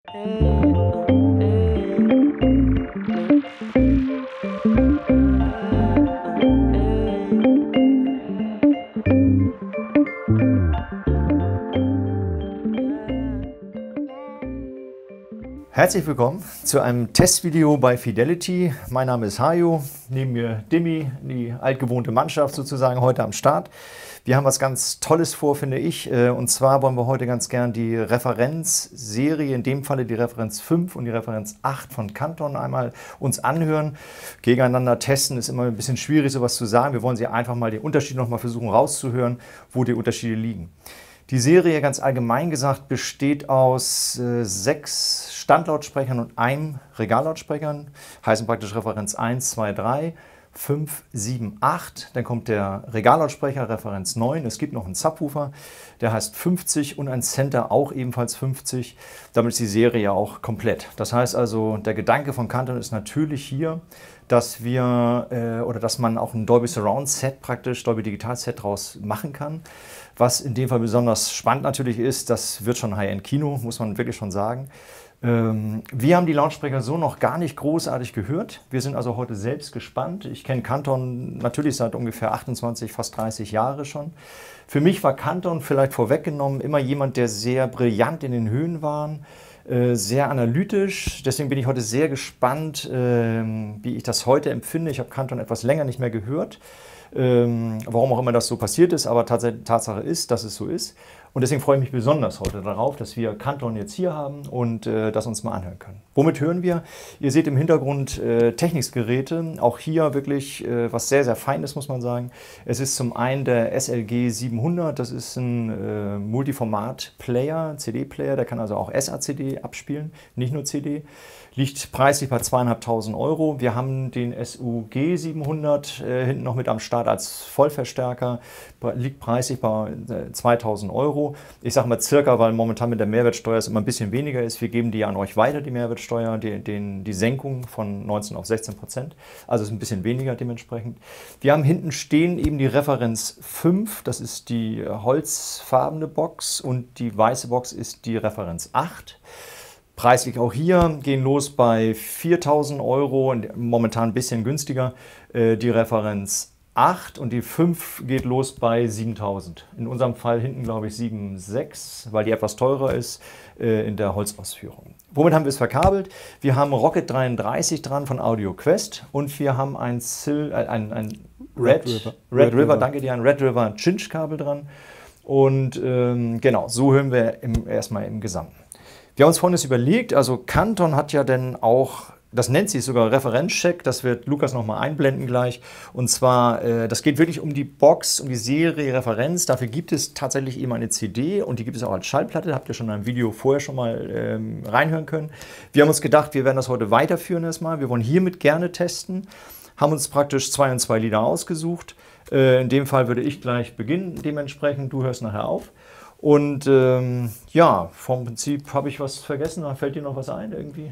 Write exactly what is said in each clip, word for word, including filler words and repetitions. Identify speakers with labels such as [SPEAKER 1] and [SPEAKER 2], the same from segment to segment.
[SPEAKER 1] Herzlich willkommen zu einem Testvideo bei Fidelity. Mein Name ist Hajo, neben mir Dimi, die altgewohnte Mannschaft sozusagen heute am Start. Wir haben was ganz Tolles vor, finde ich, und zwar wollen wir heute ganz gern die Referenzserie, in dem Falle die Referenz fünf und die Referenz acht von Canton einmal uns anhören. Gegeneinander testen ist immer ein bisschen schwierig, sowas zu sagen. Wir wollen sie einfach mal den Unterschied noch mal versuchen rauszuhören, wo die Unterschiede liegen. Die Serie, ganz allgemein gesagt, besteht aus äh, sechs Standlautsprechern und einem Regallautsprechern, heißen praktisch Referenz eins, zwei, drei, fünf, sieben, acht. Dann kommt der Regallautsprecher, Referenz neun. Es gibt noch einen Subwoofer, der heißt fünfzig und ein Center, auch ebenfalls fünfzig. Damit ist die Serie ja auch komplett. Das heißt also, der Gedanke von Canton ist natürlich hier, dass wir äh, oder dass man auch ein Dolby Surround Set praktisch, Dolby Digital Set draus machen kann. Was in dem Fall besonders spannend natürlich ist, das wird schon High-End-Kino, muss man wirklich schon sagen. Ähm, wir haben die Lautsprecher so noch gar nicht großartig gehört. Wir sind also heute selbst gespannt. Ich kenne Canton natürlich seit ungefähr achtundzwanzig, fast dreißig Jahre schon. Für mich war Canton, vielleicht vorweggenommen, immer jemand, der sehr brillant in den Höhen war, äh, sehr analytisch. Deswegen bin ich heute sehr gespannt, äh, wie ich das heute empfinde. Ich habe Canton etwas länger nicht mehr gehört. Ähm, warum auch immer das so passiert ist, aber Tatsache ist, dass es so ist. Und deswegen freue ich mich besonders heute darauf, dass wir Canton jetzt hier haben und äh, das uns mal anhören können. Womit hören wir? Ihr seht im Hintergrund äh, Technics-Geräte, auch hier wirklich äh, was sehr, sehr Feines, muss man sagen. Es ist zum einen der S L G siebenhundert, das ist ein äh, Multiformat-Player, C D-Player, der kann also auch S A C D abspielen, nicht nur C D. Liegt preislich bei zweieinhalbtausend Euro. Wir haben den S U G siebenhundert äh, hinten noch mit am Start als Vollverstärker. Liegt preislich bei äh, zweitausend Euro. Ich sage mal circa, weil momentan mit der Mehrwertsteuer es immer ein bisschen weniger ist. Wir geben die an euch weiter, die Mehrwertsteuer, die, den, die Senkung von neunzehn auf sechzehn Prozent. Also ist ein bisschen weniger dementsprechend. Wir haben hinten stehen eben die Referenz fünf. Das ist die holzfarbene Box und die weiße Box ist die Referenz acht. Preislich auch hier, gehen los bei viertausend Euro, momentan ein bisschen günstiger, die Referenz acht und die fünf geht los bei siebentausend. In unserem Fall hinten glaube ich sieben Komma sechs, weil die etwas teurer ist in der Holzausführung. Womit haben wir es verkabelt? Wir haben Rocket dreiunddreißig dran von Audio Quest und wir haben ein, Sil äh, ein, ein Red, Red, River. Red, Red River, River, danke dir, ein Red River Cinch-Kabel dran. Und ähm, genau, so hören wir im, erstmal im Gesamten. Wir haben uns Folgendes überlegt, also Canton hat ja dann auch, das nennt sich sogar Referenzcheck, das wird Lukas nochmal einblenden gleich. Und zwar, äh, das geht wirklich um die Box, um die Serie Referenz. Dafür gibt es tatsächlich eben eine C D und die gibt es auch als Schallplatte. Habt ihr schon in einem Video vorher schon mal ähm, reinhören können. Wir haben uns gedacht, wir werden das heute weiterführen erstmal. Wir wollen hiermit gerne testen. Haben uns praktisch zwei und zwei Lieder ausgesucht. Äh, in dem Fall würde ich gleich beginnen, dementsprechend. Du hörst nachher auf. Und ähm, ja, vom Prinzip habe ich was vergessen. Fällt dir noch was ein irgendwie?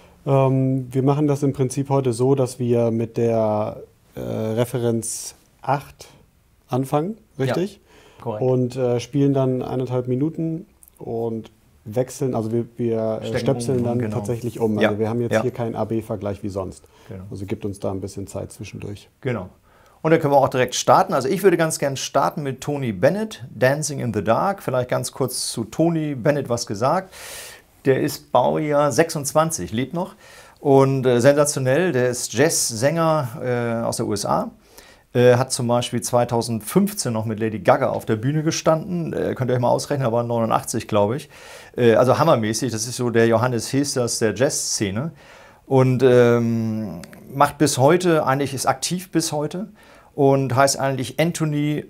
[SPEAKER 2] Ähm, wir machen das im Prinzip heute so, dass wir mit der äh, Referenz acht anfangen, richtig? Ja, korrekt. Und äh, spielen dann eineinhalb Minuten und wechseln, also wir, wir stöpseln um, dann genau. tatsächlich um. Also ja. wir haben jetzt ja. hier keinen A B-Vergleich wie sonst. Genau. Also gibt uns da ein bisschen Zeit zwischendurch.
[SPEAKER 1] Genau. Und dann können wir auch direkt starten. Also ich würde ganz gern starten mit Tony Bennett, Dancing in the Dark. Vielleicht ganz kurz zu Tony Bennett was gesagt. Der ist Baujahr sechsundzwanzig, lebt noch und äh, sensationell. Der ist Jazzsänger äh, aus der U S A. Äh, hat zum Beispiel zweitausendfünfzehn noch mit Lady Gaga auf der Bühne gestanden. Äh, könnt ihr euch mal ausrechnen, aber neunundachtzig, glaube ich. Äh, also hammermäßig. Das ist so der Johannes Hesters der Jazzszene. Und ähm, macht bis heute, eigentlich ist aktiv bis heute. Und heißt eigentlich Anthony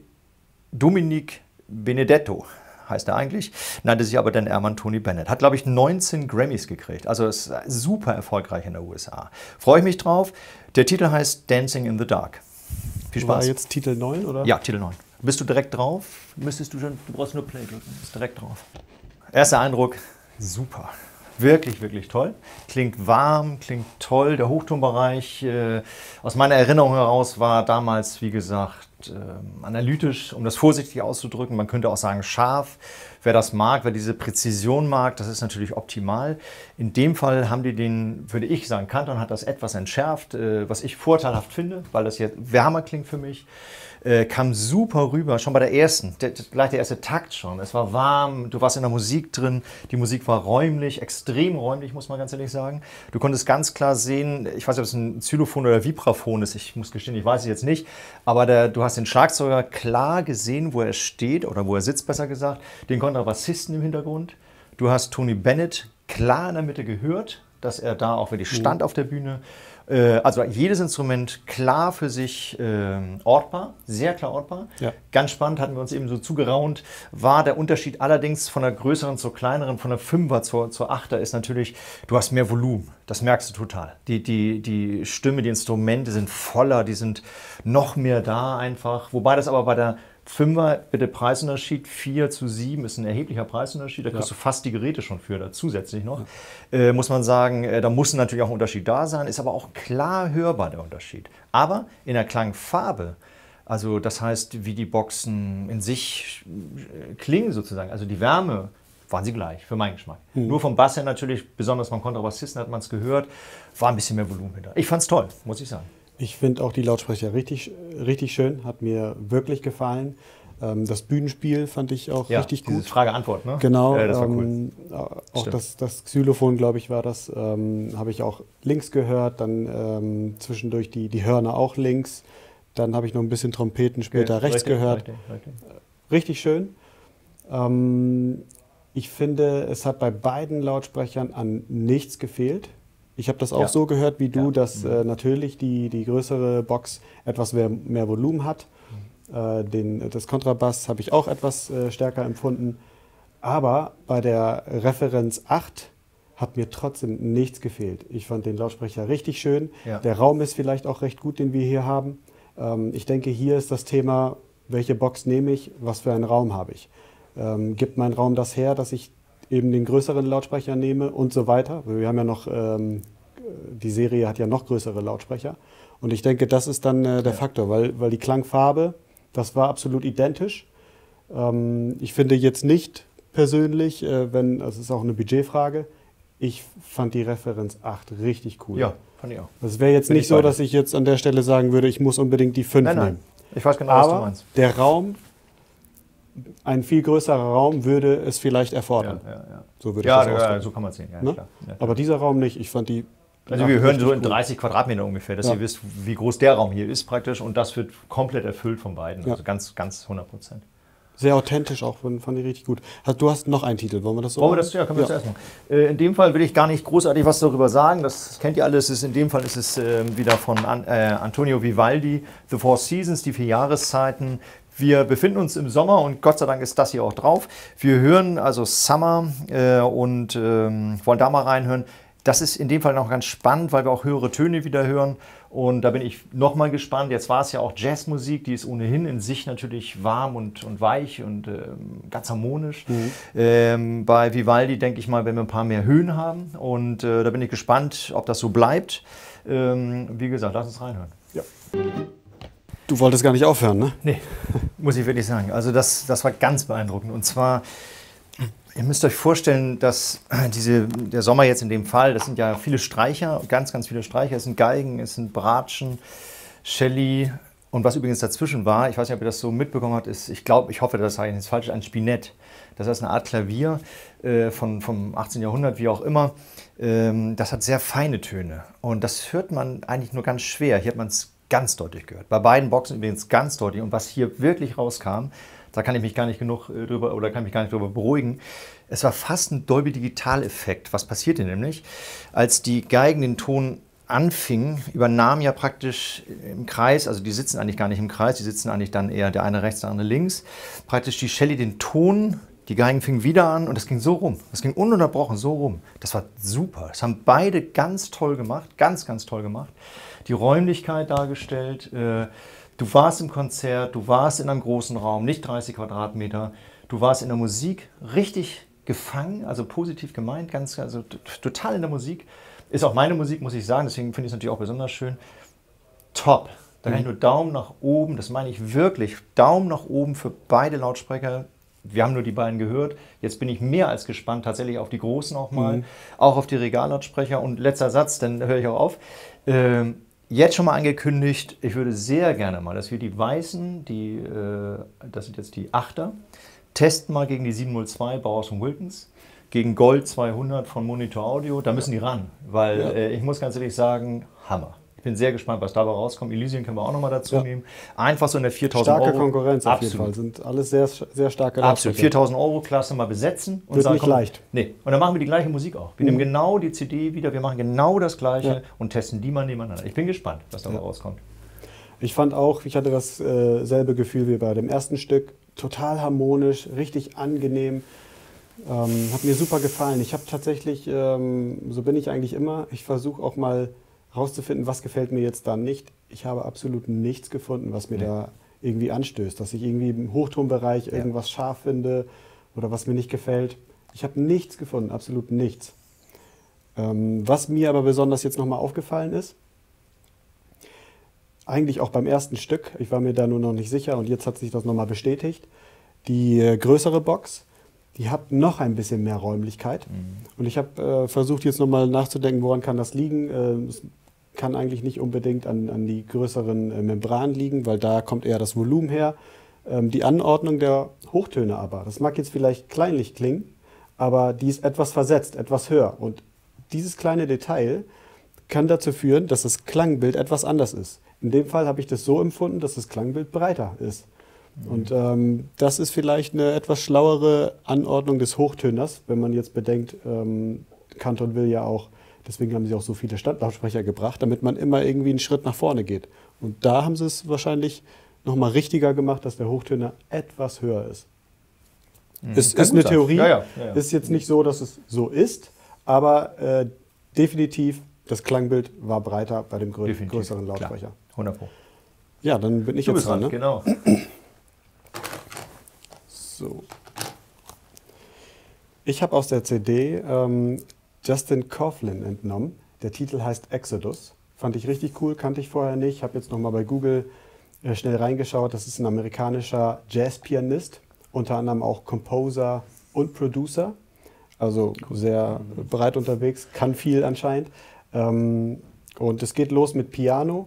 [SPEAKER 1] Dominic Benedetto, heißt er eigentlich. Nannte sich aber dann Erman Tony Bennett. Hat, glaube ich, neunzehn Grammys gekriegt. Also ist super erfolgreich in der U S A. Freue ich mich drauf. Der Titel heißt Dancing in the Dark. Viel Spaß.
[SPEAKER 2] War jetzt Titel neun, oder?
[SPEAKER 1] Ja, Titel neun. Bist du direkt drauf? Müsstest du schon, du brauchst nur Play drücken. Bist direkt drauf. Erster Eindruck, super. Wirklich, wirklich toll. Klingt warm, klingt toll. Der Hochtonbereich, äh, aus meiner Erinnerung heraus, war damals, wie gesagt, äh, analytisch, um das vorsichtig auszudrücken. Man könnte auch sagen scharf. Wer das mag, wer diese Präzision mag, das ist natürlich optimal. In dem Fall haben die den, würde ich sagen, Kanton hat das etwas entschärft, äh, was ich vorteilhaft finde, weil das jetzt wärmer klingt für mich. Äh, kam super rüber, schon bei der ersten, der, gleich der erste Takt schon. Es war warm, du warst in der Musik drin, die Musik war räumlich, extrem räumlich, muss man ganz ehrlich sagen. Du konntest ganz klar sehen, ich weiß nicht, ob es ein Xylophon oder Vibraphon ist, ich muss gestehen, ich weiß es jetzt nicht, aber der, du hast den Schlagzeuger klar gesehen, wo er steht oder wo er sitzt, besser gesagt, den Kontrabassisten im Hintergrund. Du hast Tony Bennett klar in der Mitte gehört, dass er da auch wirklich stand mhm. auf der Bühne. Also jedes Instrument klar für sich äh, ortbar, sehr klar ortbar. Ja. Ganz spannend, hatten wir uns eben so zugeraunt, war der Unterschied allerdings von der größeren zur kleineren, von der Fünfer zur, zur Achter ist natürlich, du hast mehr Volumen, das merkst du total. Die, die, die Stimme, die Instrumente sind voller, die sind noch mehr da einfach, wobei das aber bei der Fünfer, bitte Preisunterschied, vier zu sieben ist ein erheblicher Preisunterschied, da kriegst ja. du fast die Geräte schon für, da zusätzlich noch. Ja. Äh, muss man sagen, äh, da muss natürlich auch ein Unterschied da sein, ist aber auch klar hörbar der Unterschied. Aber in der Klangfarbe, also das heißt, wie die Boxen in sich äh, klingen sozusagen, also die Wärme, waren sie gleich, für meinen Geschmack. Mhm. Nur vom Bass her natürlich, besonders beim Kontrabassisten hat man es gehört, war ein bisschen mehr Volumen hinter. Ich fand es toll, muss ich sagen.
[SPEAKER 2] Ich finde auch die Lautsprecher richtig, richtig schön, hat mir wirklich gefallen. Ähm, das Bühnenspiel fand ich auch ja, richtig gut.
[SPEAKER 1] Frage-Antwort, ne?
[SPEAKER 2] Genau.
[SPEAKER 1] Ja, das war
[SPEAKER 2] ähm, cool. Auch das, das Xylophon, glaube ich, war das, ähm, habe ich auch links gehört, dann ähm, zwischendurch die, die Hörner auch links. Dann habe ich noch ein bisschen Trompeten später okay, rechts richtig, gehört. Richtig, richtig. richtig schön. Ähm, ich finde, es hat bei beiden Lautsprechern an nichts gefehlt. Ich habe das auch ja. so gehört wie du, ja. dass äh, natürlich die, die größere Box etwas mehr, mehr Volumen hat. Mhm. Äh, den, das Kontrabass habe ich auch etwas äh, stärker empfunden. Aber bei der Referenz acht hat mir trotzdem nichts gefehlt. Ich fand den Lautsprecher richtig schön. Ja. Der Raum ist vielleicht auch recht gut, den wir hier haben. Ähm, ich denke, hier ist das Thema, welche Box nehme ich, was für einen Raum habe ich. Ähm, gibt mein Raum das her, dass ich eben den größeren Lautsprecher nehme und so weiter. Wir haben ja noch, ähm, die Serie hat ja noch größere Lautsprecher. Und ich denke, das ist dann äh, der ja. Faktor, weil, weil die Klangfarbe, das war absolut identisch. Ähm, ich finde jetzt nicht persönlich, äh, wenn, also es ist auch eine Budgetfrage, ich fand die Referenz acht richtig cool.
[SPEAKER 1] Ja, fand ich auch.
[SPEAKER 2] Es wäre jetzt Bin nicht so, dass ich jetzt an der Stelle sagen würde, ich muss unbedingt die fünf nein, nein. nehmen.
[SPEAKER 1] Ich weiß genau,
[SPEAKER 2] Aber
[SPEAKER 1] was du meinst.
[SPEAKER 2] Der Raum, ein viel größerer Raum würde es vielleicht erfordern.
[SPEAKER 1] Ja, ja, ja.
[SPEAKER 2] So würde
[SPEAKER 1] ja,
[SPEAKER 2] ich das
[SPEAKER 1] ja, so kann man es sehen. Ja,
[SPEAKER 2] ne?
[SPEAKER 1] klar. Ja, klar.
[SPEAKER 2] Aber dieser Raum nicht. Ich fand die.
[SPEAKER 1] Also wir hören so in dreißig Quadratmeter ungefähr, dass ja. ihr wisst, wie groß der Raum hier ist praktisch. Und das wird komplett erfüllt von beiden. Ja. Also ganz, ganz hundert Prozent.
[SPEAKER 2] Sehr authentisch auch, fand ich richtig gut. Du hast noch einen Titel, wollen wir das so
[SPEAKER 1] Wollen wir das, ja, können wir ja. das erst machen. In dem Fall will ich gar nicht großartig was darüber sagen, das kennt ihr alles. Ist in dem Fall ist es äh, wieder von An äh, Antonio Vivaldi, The Four Seasons, die vier Jahreszeiten. Wir befinden uns im Sommer und Gott sei Dank ist das hier auch drauf. Wir hören also Summer äh, und äh, wollen da mal reinhören. Das ist in dem Fall noch ganz spannend, weil wir auch höhere Töne wieder hören. Und da bin ich nochmal gespannt. Jetzt war es ja auch Jazzmusik, die ist ohnehin in sich natürlich warm und, und weich und äh, ganz harmonisch. Mhm. Ähm, bei Vivaldi denke ich mal, wenn wir ein paar mehr Höhen haben. Und äh, da bin ich gespannt, ob das so bleibt. Ähm, wie gesagt, lass uns reinhören. Ja.
[SPEAKER 2] Du wolltest gar nicht aufhören, ne?
[SPEAKER 1] Nee, muss ich wirklich sagen. Also das, das war ganz beeindruckend. Und zwar, ihr müsst euch vorstellen, dass diese, der Sommer jetzt in dem Fall, das sind ja viele Streicher, ganz, ganz viele Streicher. Es sind Geigen, es sind Bratschen, Celli. Und was übrigens dazwischen war, ich weiß nicht, ob ihr das so mitbekommen habt, ist, ich glaube, ich hoffe, das sage ich jetzt falsch, ein Spinett. Das ist eine Art Klavier äh, von, vom achtzehnten Jahrhundert, wie auch immer. Ähm, das hat sehr feine Töne. Und das hört man eigentlich nur ganz schwer. Hier hat man es ganz deutlich gehört. Bei beiden Boxen übrigens ganz deutlich. Und was hier wirklich rauskam, da kann ich mich gar nicht genug drüber oder kann mich gar nicht drüber beruhigen. Es war fast ein Dolby-Digital-Effekt. Was passierte nämlich? Als die Geigen den Ton anfingen, übernahmen ja praktisch im Kreis, also die sitzen eigentlich gar nicht im Kreis, die sitzen eigentlich dann eher der eine rechts, der andere links, praktisch die Celli den Ton, die Geigen fingen wieder an und das ging so rum. Das ging ununterbrochen so rum. Das war super. Das haben beide ganz toll gemacht, ganz, ganz toll gemacht. Die Räumlichkeit dargestellt. Du warst im Konzert, du warst in einem großen Raum, nicht dreißig Quadratmeter. Du warst in der Musik richtig gefangen, also positiv gemeint, ganz, also total in der Musik. Ist auch meine Musik, muss ich sagen, deswegen finde ich es natürlich auch besonders schön. Top, Da kann ich nur Daumen nach oben, das meine ich wirklich, Daumen nach oben für beide Lautsprecher. Wir haben nur die beiden gehört. Jetzt bin ich mehr als gespannt, tatsächlich auf die großen auch mal, mhm. auch auf die Regallautsprecher. Und letzter Satz, dann höre ich auch auf. Ähm, jetzt schon mal angekündigt, ich würde sehr gerne mal, dass wir die weißen, die, äh, das sind jetzt die Achter, testen mal gegen die sieben null zwei Bowers und Wilkins, gegen Gold zweihundert von Monitor Audio. Da müssen die ran, weil ja. äh, ich muss ganz ehrlich sagen, Hammer. Ich bin sehr gespannt, was dabei rauskommt. Elysian können wir auch nochmal dazu ja. nehmen. Einfach so in der viertausend Euro.
[SPEAKER 2] Starke Konkurrenz auf jeden Fall. Sind alles sehr, sehr starke Lautsprecher.
[SPEAKER 1] Absolut. viertausend Euro Klasse mal besetzen.
[SPEAKER 2] Und Wird sagen, nicht komm, leicht.
[SPEAKER 1] Nee. Und dann machen wir die gleiche Musik auch. Wir mhm. nehmen genau die C D wieder, wir machen genau das Gleiche ja. und testen die mal nebeneinander. Ich bin gespannt, was dabei ja. rauskommt.
[SPEAKER 2] Ich fand auch, ich hatte dasselbe äh, Gefühl wie bei dem ersten Stück. Total harmonisch, richtig angenehm. Ähm, hat mir super gefallen. Ich habe tatsächlich, ähm, so bin ich eigentlich immer, ich versuche auch mal rauszufinden, was gefällt mir jetzt da nicht. Ich habe absolut nichts gefunden, was mir ja. da irgendwie anstößt, dass ich irgendwie im Hochtonbereich ja. irgendwas scharf finde oder was mir nicht gefällt. Ich habe nichts gefunden, absolut nichts. Ähm, was mir aber besonders jetzt nochmal aufgefallen ist, eigentlich auch beim ersten Stück, ich war mir da nur noch nicht sicher und jetzt hat sich das nochmal bestätigt, die äh, größere Box, die hat noch ein bisschen mehr Räumlichkeit. Mhm. Und ich habe äh, versucht jetzt nochmal nachzudenken, woran kann das liegen. Äh, es kann eigentlich nicht unbedingt an, an die größeren äh, Membranen liegen, weil da kommt eher das Volumen her. Ähm, die Anordnung der Hochtöne aber, das mag jetzt vielleicht kleinlich klingen, aber die ist etwas versetzt, etwas höher. Und dieses kleine Detail kann dazu führen, dass das Klangbild etwas anders ist. In dem Fall habe ich das so empfunden, dass das Klangbild breiter ist. Und ähm, das ist vielleicht eine etwas schlauere Anordnung des Hochtöners, wenn man jetzt bedenkt, ähm, Canton will ja auch, deswegen haben sie auch so viele Standlautsprecher gebracht, damit man immer irgendwie einen Schritt nach vorne geht. Und da haben sie es wahrscheinlich nochmal richtiger gemacht, dass der Hochtöner etwas höher ist. Mhm. Es ist eine Theorie, ja, ja, ja, ja. Ist jetzt nicht so, dass es so ist, aber äh, definitiv, das Klangbild war breiter bei dem grö definitiv. größeren Lautsprecher.
[SPEAKER 1] Klar. hundert Pro.
[SPEAKER 2] Ja, dann bin ich
[SPEAKER 1] du
[SPEAKER 2] jetzt dran.
[SPEAKER 1] Ne? Genau.
[SPEAKER 2] So. Ich habe aus der C D ähm, Justin Coughlin entnommen. Der Titel heißt Exodus. Fand ich richtig cool, kannte ich vorher nicht. Habe jetzt nochmal bei Google äh, schnell reingeschaut. Das ist ein amerikanischer Jazzpianist, unter anderem auch Composer und Producer. Also cool. Sehr breit unterwegs, kann viel anscheinend. Ähm, und es geht los mit Piano.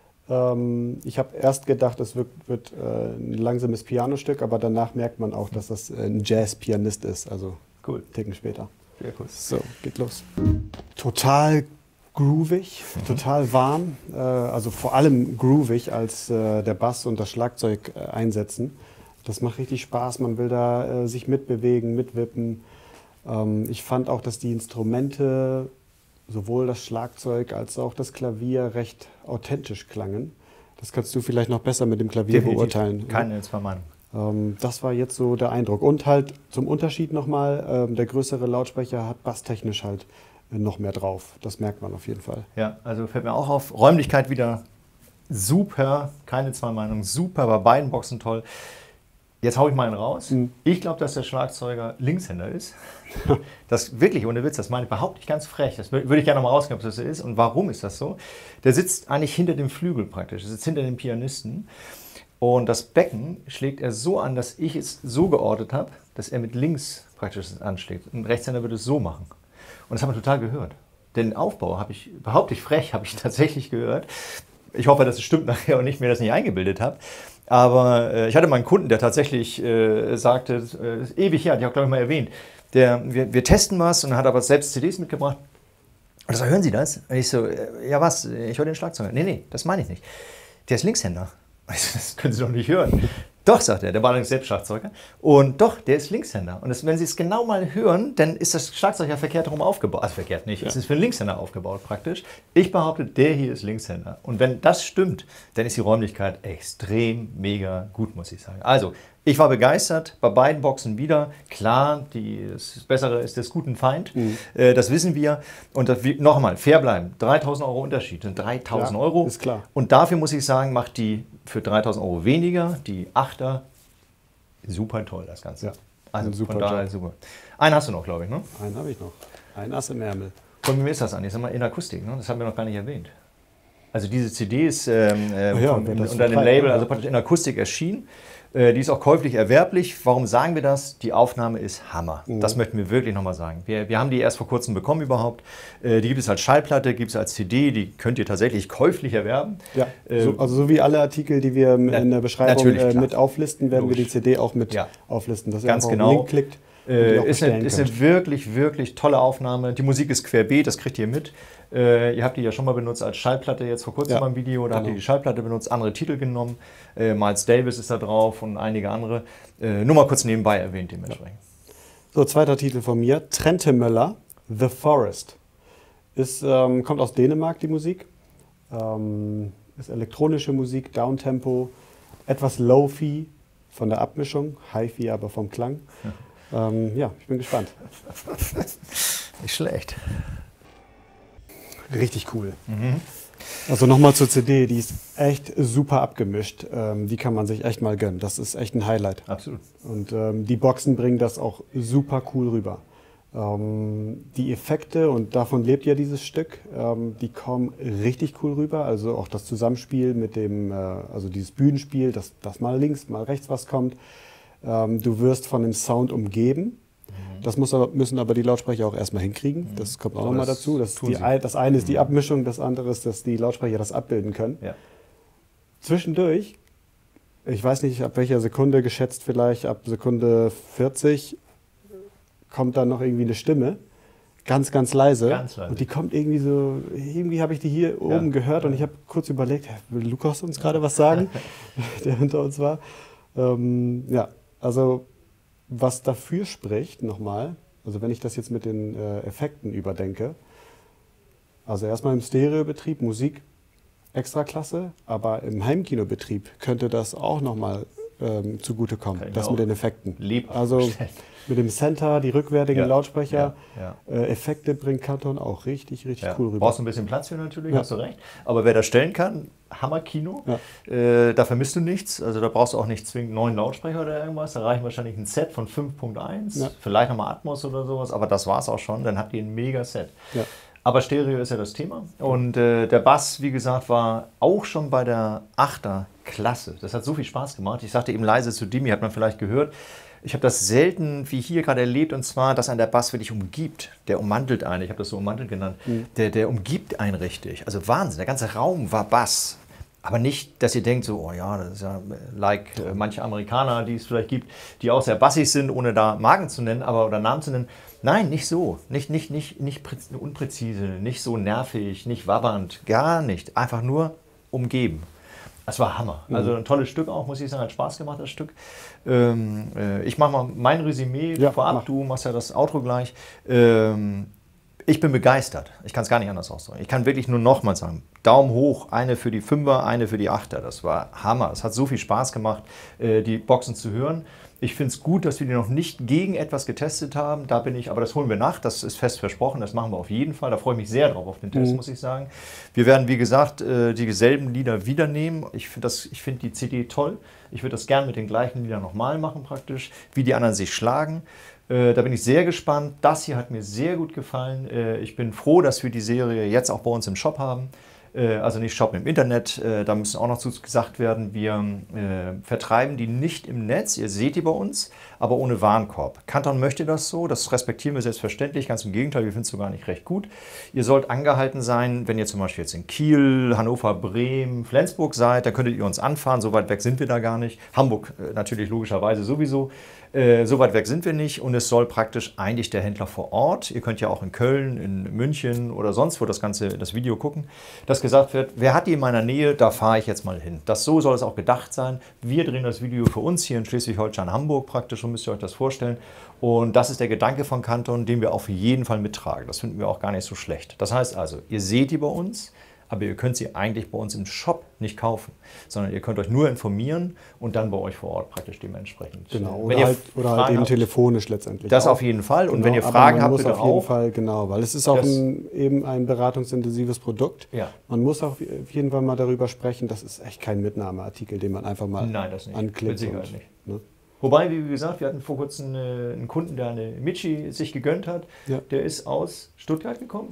[SPEAKER 2] Ich habe erst gedacht, es wird, wird äh, ein langsames Pianostück, aber danach merkt man auch, dass das ein Jazz-Pianist ist. Also cool. Einen Ticken später.
[SPEAKER 1] Sehr cool.
[SPEAKER 2] So, geht los. Total groovig, mhm. total warm. Äh, also vor allem groovig, als äh, der Bass und das Schlagzeug äh, einsetzen. Das macht richtig Spaß. Man will da äh, sich mitbewegen, mitwippen. Ähm, ich fand auch, dass die Instrumente, sowohl das Schlagzeug als auch das Klavier, recht authentisch klangen. Das kannst du vielleicht noch besser mit dem Klavier Definitiv. beurteilen.
[SPEAKER 1] Keine zwei Meinung.
[SPEAKER 2] Ähm, das war jetzt so der Eindruck. Und halt zum Unterschied nochmal, ähm, der größere Lautsprecher hat basstechnisch halt äh, noch mehr drauf. Das merkt man auf jeden Fall.
[SPEAKER 1] Ja, also fällt mir auch auf. Räumlichkeit wieder super, keine zwei Meinungen, super, bei beiden Boxen toll. Jetzt haue ich mal einen raus. Mhm. Ich glaube, dass der Schlagzeuger Linkshänder ist. Das wirklich, ohne Witz, das meine ich überhaupt nicht ganz frech. Das würde ich gerne noch mal rauskriegen, ob das so ist. Und warum ist das so? Der sitzt eigentlich hinter dem Flügel praktisch. Der sitzt hinter dem Pianisten. Und das Becken schlägt er so an, dass ich es so geordnet habe, dass er mit links praktisch anschlägt. Ein Rechtshänder würde es so machen. Und das haben wir total gehört. Den Aufbau habe ich, behaupte ich frech, habe ich tatsächlich gehört. Ich hoffe, dass es stimmt nachher und ich mir das nicht eingebildet habe. Aber äh, ich hatte mal einen Kunden, der tatsächlich äh, sagte, äh, ewig her, die habe ich glaube ich mal erwähnt, der, wir, wir testen was und dann hat aber selbst C Ds mitgebracht. Und so, hören Sie das? Und ich so, äh, ja was, ich höre den Schlagzeuger. Nee, nee, das meine ich nicht. Der ist Linkshänder. Das können Sie doch nicht hören. Doch, sagt er, der war allerdings selbst Schlagzeuger. Und doch, der ist Linkshänder. Und das, wenn Sie es genau mal hören, dann ist das Schlagzeug ja verkehrt herum aufgebaut. Also verkehrt nicht, ja. Es ist für einen Linkshänder aufgebaut praktisch. Ich behaupte, der hier ist Linkshänder. Und wenn das stimmt, dann ist die Räumlichkeit extrem mega gut, muss ich sagen. Also, ich war begeistert, bei beiden Boxen wieder. Klar, die, das Bessere ist des guten Feind, mhm. äh, das wissen wir. Und das, noch einmal, fair bleiben, dreitausend Euro Unterschied, sind dreitausend
[SPEAKER 2] ja,
[SPEAKER 1] Euro.
[SPEAKER 2] Ist klar.
[SPEAKER 1] Und dafür muss ich sagen, macht die für dreitausend Euro weniger, die Achter, super toll das Ganze. Ja, also super von daher super. Einen hast du noch, glaube ich, ne?
[SPEAKER 2] Einen habe ich noch. Ein Ass im Ärmel.
[SPEAKER 1] Von wem ist das eigentlich? Sag mal, in Akustik, ne? Das haben wir noch gar nicht erwähnt. Also diese C D ist ähm,
[SPEAKER 2] oh ja,
[SPEAKER 1] von, unter dem Label, also praktisch in Akustik erschienen. Äh, die ist auch käuflich erwerblich. Warum sagen wir das? Die Aufnahme ist Hammer. Mhm. Das möchten wir wirklich nochmal sagen. Wir, wir haben die erst vor kurzem bekommen überhaupt. Äh, die gibt es als Schallplatte, gibt es als C D. Die könnt ihr tatsächlich käuflich erwerben.
[SPEAKER 2] Ja, äh, so, also so wie alle Artikel, die wir in na, der Beschreibung äh, mit auflisten, werden
[SPEAKER 1] Logisch.
[SPEAKER 2] wir die C D auch mit ja. auflisten.
[SPEAKER 1] Dass Ganz ihr genau.
[SPEAKER 2] auf den Link klickt.
[SPEAKER 1] Äh, ist, eine, ist eine wirklich, wirklich tolle Aufnahme. Die Musik ist querbeet, das kriegt ihr mit. Äh, ihr habt die ja schon mal benutzt als Schallplatte, jetzt vor kurzem ja, beim Video. Da genau. habt ihr die Schallplatte benutzt, andere Titel genommen. Äh, Miles Davis ist da drauf und einige andere. Äh, nur mal kurz nebenbei erwähnt dementsprechend.
[SPEAKER 2] Ja. So, zweiter Titel von mir. Trentemøller, The Forest. Ist, ähm, kommt aus Dänemark, die Musik. Ähm, ist elektronische Musik, Downtempo, etwas Lo-Fi von der Abmischung, Hi-Fi aber vom Klang. Ja. Ähm, ja, ich bin gespannt.
[SPEAKER 1] Nicht schlecht.
[SPEAKER 2] Richtig cool. Mhm. Also nochmal zur C D, die ist echt super abgemischt. Ähm, die kann man sich echt mal gönnen. Das ist echt ein Highlight.
[SPEAKER 1] Absolut.
[SPEAKER 2] Und ähm, die Boxen bringen das auch super cool rüber. Ähm, die Effekte, und davon lebt ja dieses Stück, ähm, die kommen richtig cool rüber. Also auch das Zusammenspiel mit dem, äh, also dieses Bühnenspiel, dass, dass mal links, mal rechts was kommt. Ähm, du wirst von dem Sound umgeben. Mhm. Das muss aber, müssen aber die Lautsprecher auch erstmal hinkriegen. Mhm. Das kommt auch nochmal dazu. Das, die, das eine ist die Abmischung, das andere ist, dass die Lautsprecher das abbilden können. Ja. Zwischendurch, ich weiß nicht ab welcher Sekunde, geschätzt vielleicht ab Sekunde vierzig, kommt dann noch irgendwie eine Stimme. Ganz, ganz leise.
[SPEAKER 1] Ganz leise.
[SPEAKER 2] Und die kommt irgendwie so, irgendwie habe ich die hier oben ja. gehört und ich habe kurz überlegt, will Lukas uns gerade was sagen, der hinter uns war. Ähm, ja. Also was dafür spricht, nochmal, also wenn ich das jetzt mit den äh, Effekten überdenke, also erstmal im Stereobetrieb Musik extra klasse, aber im Heimkinobetrieb könnte das auch nochmal ähm, zugutekommen, das mit den Effekten. Also mit dem Center, die rückwärtigen ja, Lautsprecher, ja, ja. Äh, Effekte bringt Kanton auch richtig, richtig ja. cool rüber.
[SPEAKER 1] Brauchst du ein bisschen Platz für natürlich, ja. hast du recht. Aber wer das stellen kann, Hammer-Kino, ja. äh, da vermisst du nichts. Also da brauchst du auch nicht zwingend neuen Lautsprecher oder irgendwas. Da reicht wahrscheinlich ein Set von fünf Punkt eins, ja. vielleicht nochmal Atmos oder sowas, aber das war es auch schon. Dann habt ihr ein Mega-Set. Ja. Aber Stereo ist ja das Thema. Und äh, der Bass, wie gesagt, war auch schon bei der Achter klasse. Das hat so viel Spaß gemacht. Ich sagte eben leise zu Dimi, hat man vielleicht gehört. Ich habe das selten wie hier gerade erlebt, und zwar, dass einen der Bass wirklich umgibt. Der ummantelt einen, ich habe das so ummantelt genannt. Mhm. Der, der umgibt einen richtig. Also Wahnsinn, der ganze Raum war Bass. Aber nicht, dass ihr denkt, so, oh ja, das ist ja like äh, manche Amerikaner, die es vielleicht gibt, die auch sehr bassig sind, ohne da Marken zu nennen, aber oder Namen zu nennen. Nein, nicht so. Nicht, nicht, nicht, nicht unpräzise, nicht so nervig, nicht wabbernd, gar nicht. Einfach nur umgeben. Es war Hammer. Also ein tolles Stück auch, muss ich sagen, hat Spaß gemacht, das Stück. Ähm, äh, ich mache mal mein Resümee ja, vorab, mach. Du machst ja das Outro gleich. Ähm, ich bin begeistert. Ich kann es gar nicht anders ausdrücken. Ich kann wirklich nur nochmal sagen, Daumen hoch, eine für die Fünfer, eine für die Achter. Das war Hammer. Es hat so viel Spaß gemacht, äh, die Boxen zu hören. Ich finde es gut, dass wir die noch nicht gegen etwas getestet haben. Da bin ich, aber das holen wir nach. Das ist fest versprochen. Das machen wir auf jeden Fall. Da freue ich mich sehr drauf auf den Test, mhm. muss ich sagen. Wir werden, wie gesagt, dieselben Lieder wieder nehmen. Ich finde find die C D toll. Ich würde das gern mit den gleichen Liedern nochmal machen, praktisch, wie die anderen sich schlagen. Da bin ich sehr gespannt. Das hier hat mir sehr gut gefallen. Ich bin froh, dass wir die Serie jetzt auch bei uns im Shop haben. Also nicht shoppen im Internet, da müssen auch noch zu gesagt werden, wir äh, vertreiben die nicht im Netz, ihr seht die bei uns, aber ohne Warenkorb. Kanton möchte das so, das respektieren wir selbstverständlich, ganz im Gegenteil, wir finden es sogar nicht recht gut. Ihr sollt angehalten sein, wenn ihr zum Beispiel jetzt in Kiel, Hannover, Bremen, Flensburg seid, dann könntet ihr uns anfahren, so weit weg sind wir da gar nicht. Hamburg äh, natürlich logischerweise sowieso. Äh, so weit weg sind wir nicht, und es soll praktisch eigentlich der Händler vor Ort, ihr könnt ja auch in Köln, in München oder sonst wo das ganze das Video gucken, dass gesagt wird, wer hat die in meiner Nähe, da fahre ich jetzt mal hin. Das so soll es auch gedacht sein. Wir drehen das Video für uns hier in Schleswig-Holstein, Hamburg praktisch, so müsst ihr euch das vorstellen. Und das ist der Gedanke von Kanton, den wir auf jeden Fall mittragen. Das finden wir auch gar nicht so schlecht. Das heißt also, ihr seht die bei uns, aber ihr könnt sie eigentlich bei uns im Shop nicht kaufen, sondern ihr könnt euch nur informieren und dann bei euch vor Ort praktisch dementsprechend.
[SPEAKER 2] Genau, oder, halt, oder halt eben habt, telefonisch letztendlich.
[SPEAKER 1] Das auch. Auf jeden Fall. Und
[SPEAKER 2] genau,
[SPEAKER 1] wenn ihr Fragen habt,
[SPEAKER 2] bitte
[SPEAKER 1] auf jeden
[SPEAKER 2] auch. Fall, genau, weil es ist auch ein, eben ein beratungsintensives Produkt. Ja. Man muss auch auf jeden Fall mal darüber sprechen, das ist echt kein Mitnahmeartikel, den man einfach mal
[SPEAKER 1] Nein, das nicht.
[SPEAKER 2] anklickt.
[SPEAKER 1] Mit Sicherheit
[SPEAKER 2] und,
[SPEAKER 1] nicht.
[SPEAKER 2] Ne?
[SPEAKER 1] Wobei, wie gesagt, wir hatten vor kurzem einen Kunden, der eine Michi sich gegönnt hat. Ja. Der ist aus Stuttgart gekommen.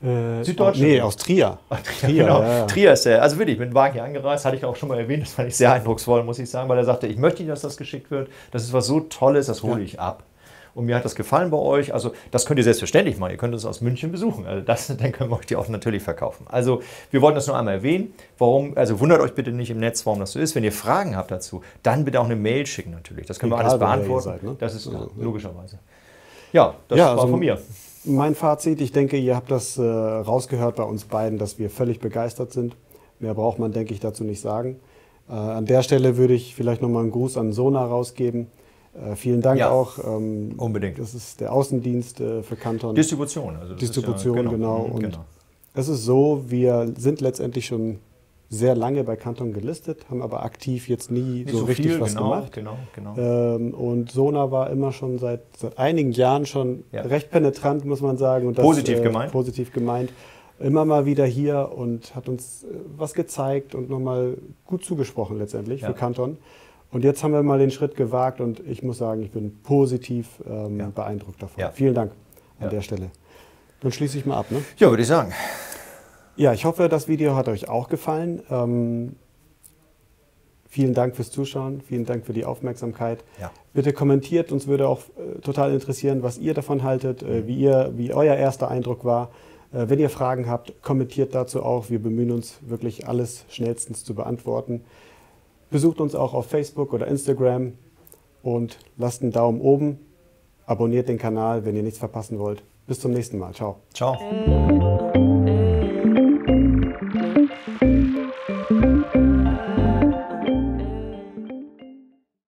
[SPEAKER 2] Äh,
[SPEAKER 1] Süddeutschland?
[SPEAKER 2] Nee, aus Trier.
[SPEAKER 1] Ach, Trier, Trier, genau. Ja, ja. Trier ist der. Also wirklich, ich bin mit dem Wagen hier angereist, hatte ich auch schon mal erwähnt, das fand ich sehr eindrucksvoll, muss ich sagen, weil er sagte, ich möchte nicht, dass das geschickt wird. Das ist was so Tolles, das hole ich ab. Und mir hat das gefallen bei euch. Also das könnt ihr selbstverständlich machen. Ihr könnt uns aus München besuchen. Also das, dann können wir euch die auch natürlich verkaufen. Also wir wollten das nur einmal erwähnen. Warum? Also wundert euch bitte nicht im Netz, warum das so ist. Wenn ihr Fragen habt dazu, dann bitte auch eine Mail schicken natürlich. Das können wir alles beantworten. Seid, ne? Das ist also, ja, logischerweise. Ja, das ja, war also von mir.
[SPEAKER 2] Mein Fazit, ich denke, ihr habt das äh, rausgehört bei uns beiden, dass wir völlig begeistert sind. Mehr braucht man, denke ich, dazu nicht sagen. Äh, an der Stelle würde ich vielleicht nochmal einen Gruß an Sona rausgeben. Äh, vielen Dank ja, auch. Ähm,
[SPEAKER 1] unbedingt.
[SPEAKER 2] Das ist der Außendienst äh, für Canton.
[SPEAKER 1] Distribution. Also
[SPEAKER 2] Distribution,
[SPEAKER 1] ja, genau.
[SPEAKER 2] genau.
[SPEAKER 1] Mhm,
[SPEAKER 2] Und
[SPEAKER 1] genau.
[SPEAKER 2] es ist so, wir sind letztendlich schon sehr lange bei Canton gelistet, haben aber aktiv jetzt nie so, so richtig viel, was
[SPEAKER 1] genau,
[SPEAKER 2] gemacht.
[SPEAKER 1] Genau, genau.
[SPEAKER 2] Ähm, und Sona war immer schon seit, seit einigen Jahren schon ja. recht penetrant, muss man sagen. Und das,
[SPEAKER 1] positiv
[SPEAKER 2] äh,
[SPEAKER 1] gemeint.
[SPEAKER 2] Positiv gemeint. Immer mal wieder hier und hat uns äh, was gezeigt und nochmal gut zugesprochen letztendlich ja. für Canton. Und jetzt haben wir mal den Schritt gewagt und ich muss sagen, ich bin positiv ähm, ja. beeindruckt davon. Ja. Vielen Dank an ja. der Stelle. Dann schließe ich mal ab. Ne?
[SPEAKER 1] Ja, würde ich sagen.
[SPEAKER 2] Ja, ich hoffe, das Video hat euch auch gefallen. Ähm, vielen Dank fürs Zuschauen, vielen Dank für die Aufmerksamkeit.
[SPEAKER 1] Ja.
[SPEAKER 2] Bitte kommentiert, uns würde auch äh, total interessieren, was ihr davon haltet, äh, wie, ihr, wie euer erster Eindruck war. Äh, wenn ihr Fragen habt, kommentiert dazu auch. Wir bemühen uns wirklich alles schnellstens zu beantworten. Besucht uns auch auf Facebook oder Instagram und lasst einen Daumen oben. Abonniert den Kanal, wenn ihr nichts verpassen wollt. Bis zum nächsten Mal. Ciao.
[SPEAKER 1] Ciao.